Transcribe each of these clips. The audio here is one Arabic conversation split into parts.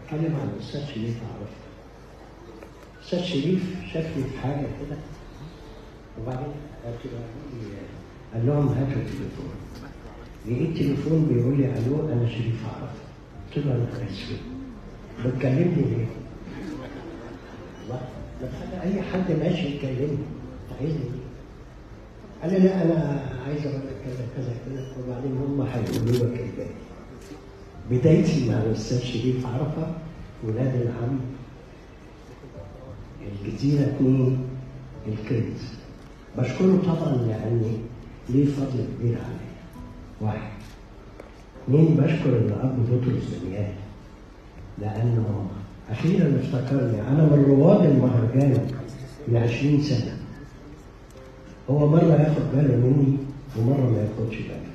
اتكلم عن الاستاذ شريف عرفته. الاستاذ شريف شافني في حاجه كده وبعدين قال لهم هاتوا التليفون. لقيت تليفون بيقول لي الو انا شريف عرفته. قلت له انا اسف بتكلمني ليه؟ ما تخلي اي حد ماشي يكلمني، عايزني ايه؟ قال لي لا انا عايز اقول لك كذا كذا كذا وبعدين هم هيقولوا لك الباقي. بدايتي مع الاستاذ شريف عرفه ولاد العم الجزيره 2 الكريت. بشكره طبعا لاني ليه فضل كبير عليا. 1 2 بشكر الاب بطرس دانيال لانه اخيرا افتكرني. انا من رواد المهرجان من 20 سنه. هو مره ياخد باله مني ومره ما ياخدش باله.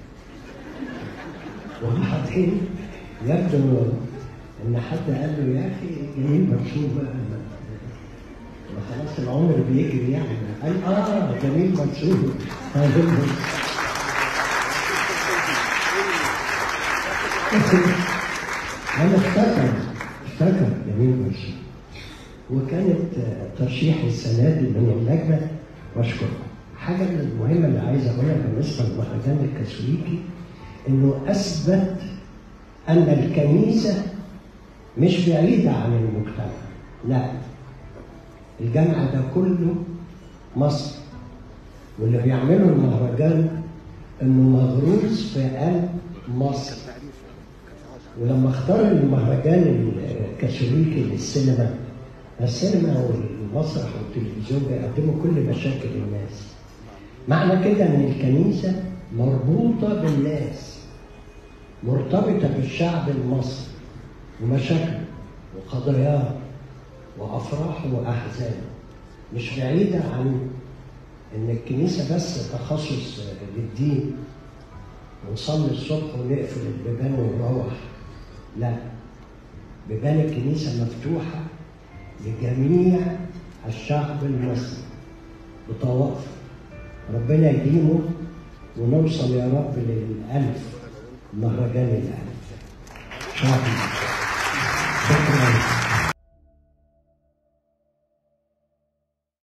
وبعدين يبدو ان حد قال له يا اخي جميل مرسوم بقى خلاص العمر بيجري يعني. قال جميل مرسوم. انا افتكر جميل مرسوم وكانت ترشيح السنه دي من اللجنه واشكرها. حاجه من المهمه اللي عايز اقولها بالنسبه للمهرجان الكاثوليكي انه اثبت ان الكنيسه مش بعيده عن المجتمع. لا، الجمع ده كله مصر، واللي بيعملوا المهرجان انه مغروس في قلب مصر. ولما اختار المهرجان الكاثوليكي للسينما، السينما والمسرح والتلفزيون بيقدموا كل مشاكل الناس. معنى كده ان الكنيسه مربوطه بالناس، مرتبطه بالشعب المصري ومشاكله وقضاياه وافراحه واحزانه. مش بعيده عن ان الكنيسه بس تخصص للدين ونصلي الصبح ونقفل البيبان ونروح. لا، بيبان الكنيسه مفتوحه لجميع الشعب المصري بطوائف. ربنا يديمه ونوصل يا رب لل1000 مهرجان ال1000. شكرا.